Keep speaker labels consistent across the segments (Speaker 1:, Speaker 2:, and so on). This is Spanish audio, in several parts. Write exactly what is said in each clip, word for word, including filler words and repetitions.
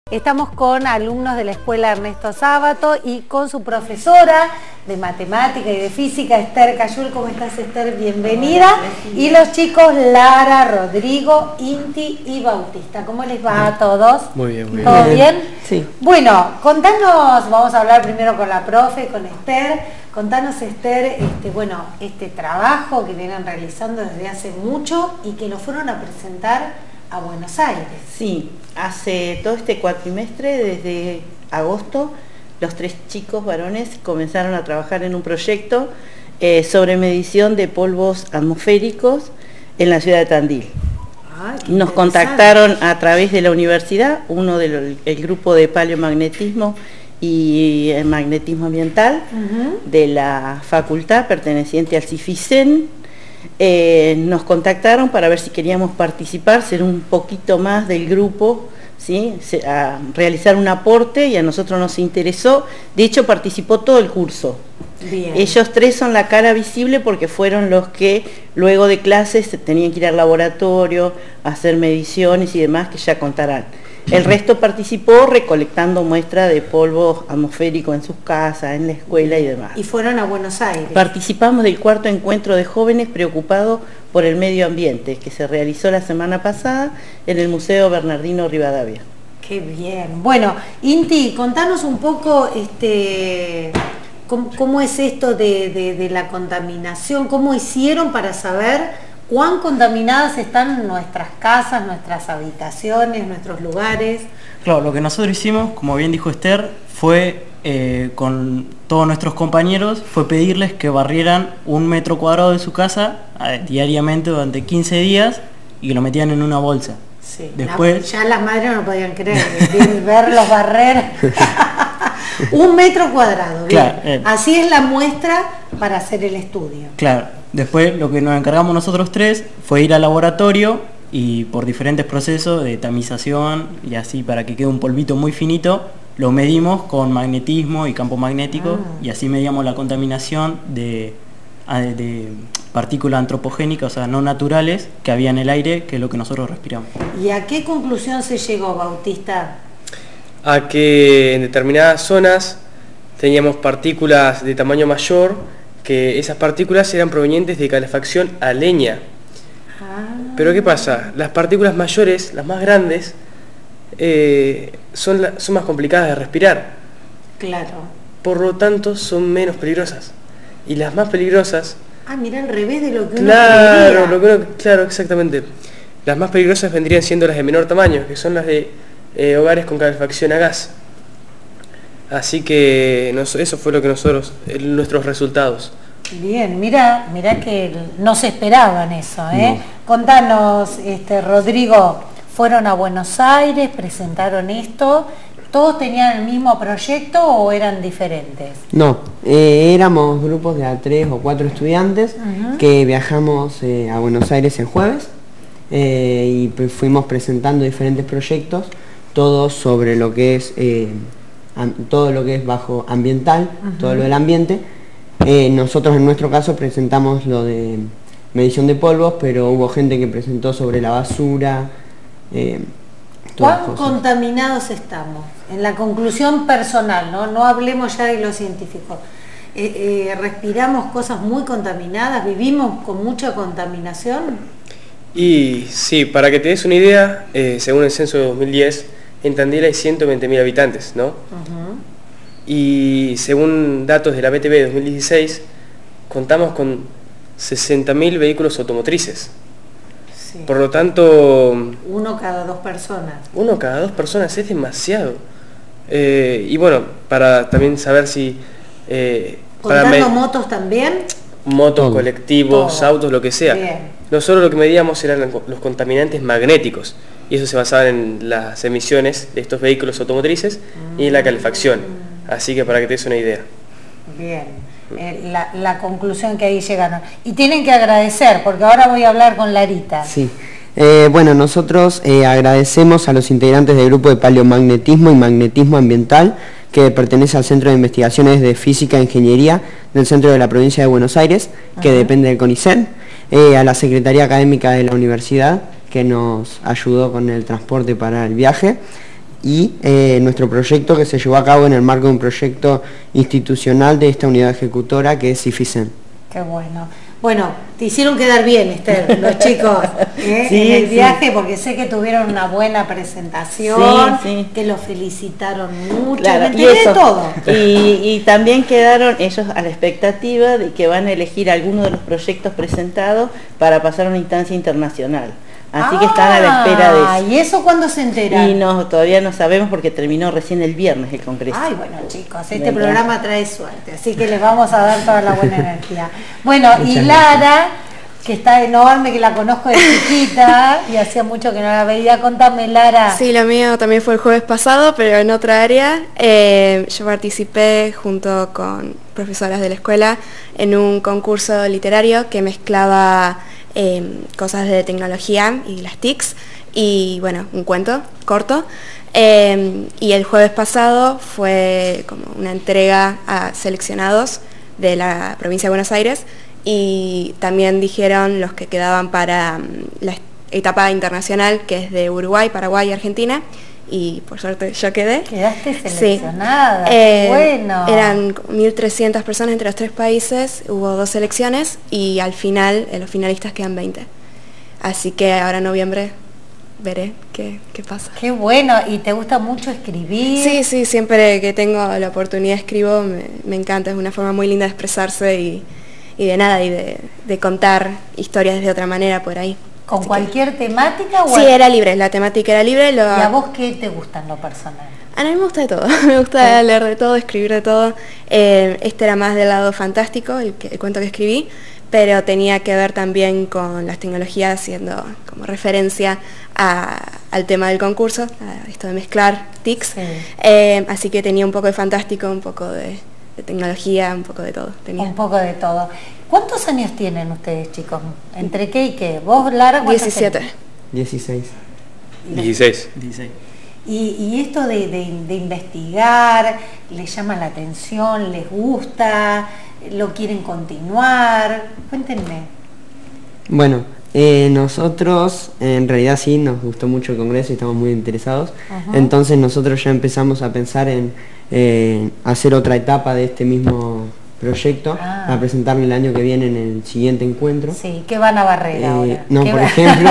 Speaker 1: Estamos con alumnos de la Escuela Ernesto Sábato y con su profesora de matemática y de física, Esther Cayul. ¿Cómo estás, Esther? Bienvenida. Y los chicos Lara, Rodrigo, Inti y Bautista. ¿Cómo les va a todos?
Speaker 2: Muy bien, muy bien.
Speaker 1: ¿Todo bien?
Speaker 2: Sí.
Speaker 1: Bueno, contanos, vamos a hablar primero con la profe, con Esther. Contanos, Esther, este, bueno, este trabajo que vienen realizando desde hace mucho y que lo fueron a presentar a Buenos Aires.
Speaker 3: Sí, hace todo este cuatrimestre, desde agosto, los tres chicos varones comenzaron a trabajar en un proyecto eh, sobre medición de polvos atmosféricos en la ciudad de Tandil.
Speaker 1: Ah,
Speaker 3: Nos contactaron a través de la universidad, uno del el grupo de paleomagnetismo y el magnetismo ambiental uh-huh. de la facultad perteneciente al CIFICEN. Eh, nos contactaron para ver si queríamos participar, ser un poquito más del grupo, ¿sí? A realizar un aporte, y a nosotros nos interesó. De hecho, participó todo el curso. Bien. Ellos tres son la cara visible porque fueron los que luego de clases tenían que ir al laboratorio, a hacer mediciones y demás, que ya contarán. El resto participó recolectando muestras de polvo atmosférico en sus casas, en la escuela y demás.
Speaker 1: Y fueron a Buenos Aires.
Speaker 3: Participamos del cuarto encuentro de jóvenes preocupados por el medio ambiente, que se realizó la semana pasada en el Museo Bernardino Rivadavia.
Speaker 1: Qué bien. Bueno, Inti, contanos un poco este, cómo, cómo es esto de, de, de la contaminación, cómo hicieron para saber cuán contaminadas están nuestras casas, nuestras habitaciones, nuestros lugares.
Speaker 2: Claro, lo que nosotros hicimos, como bien dijo Esther, fue eh, con todos nuestros compañeros, fue pedirles que barrieran un metro cuadrado de su casa eh, diariamente durante quince días y que lo metían en una bolsa.
Speaker 1: Sí,
Speaker 2: después
Speaker 1: ya las madres no podían creer, verlos barrer. Un metro cuadrado, bien. Claro, eh. Así es la muestra para hacer el estudio.
Speaker 2: Claro. Después lo que nos encargamos nosotros tres fue ir al laboratorio y por diferentes procesos de tamización y así para que quede un polvito muy finito, lo medimos con magnetismo y campo magnético ah. y así medíamos la contaminación de, de partículas antropogénicas, o sea, no naturales, que había en el aire, que es lo que nosotros respiramos.
Speaker 1: ¿Y a qué conclusión se llegó, Bautista?
Speaker 4: A que en determinadas zonas teníamos partículas de tamaño mayor, que esas partículas eran provenientes de calefacción a leña. Ah. Pero ¿qué pasa? Las partículas mayores, las más grandes, eh, son, la, son más complicadas de respirar.
Speaker 1: Claro. Por
Speaker 4: lo tanto, son menos peligrosas. Y las más peligrosas...
Speaker 1: Ah, mira, al revés de lo que
Speaker 4: claro, uno lo que uno, Claro, exactamente. Las más peligrosas vendrían siendo las de menor tamaño, que son las de eh, hogares con calefacción a gas. Así que nos, eso fue lo que nosotros, el, nuestros resultados.
Speaker 1: Bien, mira, mira que no se esperaban eso, ¿eh? No. Contanos, este, Rodrigo, ¿fueron a Buenos Aires, presentaron esto? ¿Todos tenían el mismo proyecto o eran diferentes?
Speaker 5: No, eh, éramos grupos de a tres o cuatro estudiantes uh-huh. que viajamos eh, a Buenos Aires el jueves eh, y pues fuimos presentando diferentes proyectos, todos sobre lo que es... Eh, todo lo que es bajo ambiental, uh-huh. todo lo del ambiente. Eh, nosotros en nuestro caso presentamos lo de medición de polvos, pero hubo gente que presentó sobre la basura. Eh,
Speaker 1: ¿Cuán contaminados estamos? En la conclusión personal, no, no hablemos ya de lo científico. Eh, eh, ¿Respiramos cosas muy contaminadas? ¿Vivimos con mucha contaminación?
Speaker 4: Y sí, para que te des una idea, eh, según el censo de dos mil diez, en Tandil hay ciento veinte mil habitantes, ¿no? Uh-huh. Y según datos de la B T V de dos mil dieciséis, contamos con sesenta mil vehículos automotrices.
Speaker 1: Sí.
Speaker 4: Por lo tanto...
Speaker 1: Uno cada dos personas.
Speaker 4: Uno cada dos personas es demasiado. Eh, y bueno, para también saber si... Eh,
Speaker 1: ¿Contando para motos también?
Speaker 4: Motos, Todo. colectivos, Todo. autos, lo que sea.
Speaker 1: Bien.
Speaker 4: Nosotros lo que medíamos eran los contaminantes magnéticos. Y eso se basaba en las emisiones de estos vehículos automotrices mm. y en la calefacción. Así que para que te des una idea.
Speaker 1: Bien, eh, la, la conclusión que ahí llegaron. Y tienen que agradecer, porque ahora voy a hablar con Larita.
Speaker 5: Sí, eh, bueno, nosotros eh, agradecemos a los integrantes del grupo de paleomagnetismo y magnetismo ambiental, que pertenece al Centro de Investigaciones de Física e Ingeniería del Centro de la Provincia de Buenos Aires, que Ajá. depende del CONICET, eh, a la Secretaría Académica de la Universidad, que nos ayudó con el transporte para el viaje, y eh, nuestro proyecto que se llevó a cabo en el marco de un proyecto institucional de esta unidad ejecutora que es CIFISEN.
Speaker 1: Qué bueno. Bueno, te hicieron quedar bien, Esther, los chicos, ¿eh?
Speaker 3: Sí,
Speaker 1: en el
Speaker 3: sí.
Speaker 1: viaje, porque sé que tuvieron una buena presentación,
Speaker 3: Sí, sí.
Speaker 1: que los felicitaron mucho,
Speaker 3: Claro,
Speaker 1: me
Speaker 3: y
Speaker 1: enteré de
Speaker 3: eso.
Speaker 1: todo.
Speaker 3: Y, y también quedaron ellos a la expectativa de que van a elegir alguno de los proyectos presentados para pasar a una instancia internacional. Así que están a la espera de
Speaker 1: Ah,
Speaker 3: eso.
Speaker 1: ¿y eso cuándo se enteran?
Speaker 3: Y no, todavía no sabemos porque terminó recién el viernes el congreso.
Speaker 1: Ay, bueno, chicos, este
Speaker 3: Venga.
Speaker 1: programa trae suerte, así que les vamos a dar toda la buena energía. Bueno, y
Speaker 5: Muchas
Speaker 1: Lara, que está enorme, que la conozco de chiquita y hacía mucho que no la veía. Contame, Lara.
Speaker 6: Sí, lo mío también fue el jueves pasado, pero en otra área. Eh, yo participé junto con profesoras de la escuela en un concurso literario que mezclaba eh, cosas de tecnología y las T I Cs y, bueno, un cuento corto. Eh, y el jueves pasado fue como una entrega a seleccionados de la provincia de Buenos Aires y también dijeron los que quedaban para um, la etapa internacional, que es de Uruguay, Paraguay y Argentina, y por suerte yo quedé.
Speaker 1: Quedaste
Speaker 6: Sí.
Speaker 1: seleccionada,
Speaker 6: Eh,
Speaker 1: bueno.
Speaker 6: Eran mil trescientas personas entre los tres países, hubo dos selecciones y al final eh, los finalistas quedan veinte. Así que ahora en noviembre veré qué, qué pasa.
Speaker 1: Qué bueno, ¿y te gusta mucho escribir?
Speaker 6: Sí, sí, siempre que tengo la oportunidad escribo, me, me encanta, es una forma muy linda de expresarse y, y de nada, y de, de contar historias de otra manera por ahí.
Speaker 1: ¿Con
Speaker 6: Así que-
Speaker 1: cualquier temática? O
Speaker 6: Sí,
Speaker 1: al-
Speaker 6: era libre, la temática era libre. Lo...
Speaker 1: ¿Y a vos qué te gusta en lo personal?
Speaker 6: A mí me gusta de todo, me gusta leer de todo, escribir de todo. Eh, este era más del lado fantástico, el, que- el cuento que escribí, pero tenía que ver también con las tecnologías, siendo como referencia a- al tema del concurso, a esto de mezclar T I Cs.
Speaker 1: Sí.
Speaker 6: Eh, así que tenía un poco de fantástico, un poco de, de tecnología, un poco de todo. Tenía.
Speaker 1: Un poco de todo. ¿Cuántos años tienen ustedes, chicos? ¿Entre qué y qué? ¿Vos, Lara, cuántos
Speaker 6: diecisiete.
Speaker 1: tenés?
Speaker 5: dieciséis.
Speaker 4: dieciséis.
Speaker 2: dieciséis.
Speaker 1: Y, y esto de, de- de investigar, ¿les llama la atención? ¿Les gusta? ¿Lo quieren continuar? Cuéntenme.
Speaker 5: Bueno, eh, nosotros en realidad sí nos gustó mucho el congreso y estamos muy interesados.
Speaker 1: Ajá.
Speaker 5: Entonces nosotros ya empezamos a pensar en eh, hacer otra etapa de este mismo proyecto,
Speaker 1: Ah.
Speaker 5: a presentarlo el año que viene en el siguiente encuentro.
Speaker 1: Sí, ¿qué van a barrer
Speaker 5: Eh,
Speaker 1: ahora?
Speaker 5: no,
Speaker 1: ¿Qué
Speaker 5: por
Speaker 1: va-
Speaker 5: ejemplo,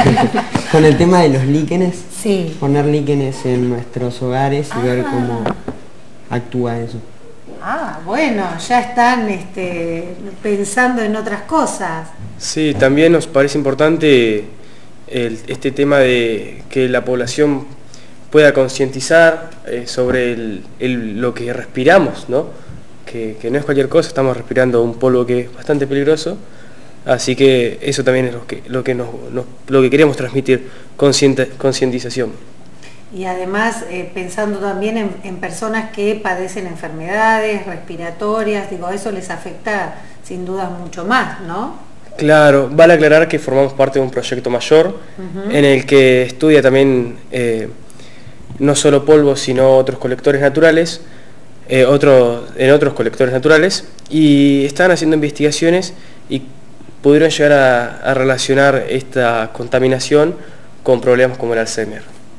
Speaker 5: con el tema de los líquenes,
Speaker 1: Sí.
Speaker 5: poner líquenes en nuestros hogares y ver
Speaker 1: Ah.
Speaker 5: cómo actúa eso.
Speaker 1: Ah, bueno, ya están este, pensando en otras cosas.
Speaker 4: Sí, también nos parece importante el- este tema de que la población pueda concientizar eh, sobre el- el- lo que respiramos, ¿no? Que, que no es cualquier cosa, estamos respirando un polvo que es bastante peligroso, así que eso también es lo que, lo que, nos, nos- lo que queremos transmitir, consciente- concientización.
Speaker 1: Y además eh, pensando también en, en personas que padecen enfermedades respiratorias, digo, eso les afecta sin duda mucho más, ¿no?
Speaker 4: Claro, vale aclarar que formamos parte de un proyecto mayor en el que estudia también eh, no solo polvo, sino otros colectores naturales, eh, otro- en otros colectores naturales, y están haciendo investigaciones y pudieron llegar a, a relacionar esta contaminación con problemas como el Alzheimer.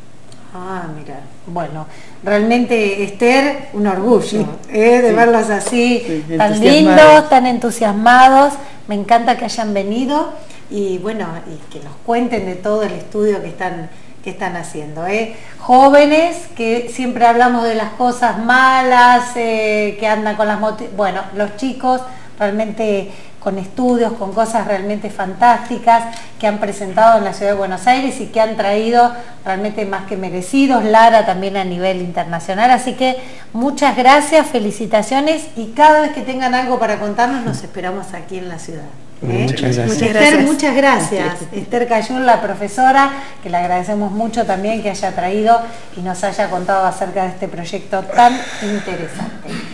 Speaker 1: Ah, mira, bueno, realmente Esther, un orgullo ¿eh? de verlos así,
Speaker 3: Sí,
Speaker 1: tan
Speaker 3: entusiasmados.
Speaker 1: lindos, tan entusiasmados. Me encanta que hayan venido y bueno, y que nos cuenten de todo el estudio que están, que están haciendo. ¿eh? Jóvenes que siempre hablamos de las cosas malas, eh, que andan con las motos. Bueno, los chicos realmente con estudios, con cosas realmente fantásticas que han presentado en la ciudad de Buenos Aires y que han traído realmente más que merecidos, Lara también a nivel internacional, así que muchas gracias, felicitaciones y cada vez que tengan algo para contarnos nos esperamos aquí en la ciudad. ¿eh?
Speaker 5: Muchas gracias.
Speaker 6: Muchas
Speaker 1: Esther,
Speaker 6: gracias.
Speaker 1: muchas gracias. Esther Cayún, la profesora, que le agradecemos mucho también que haya traído y nos haya contado acerca de este proyecto tan interesante.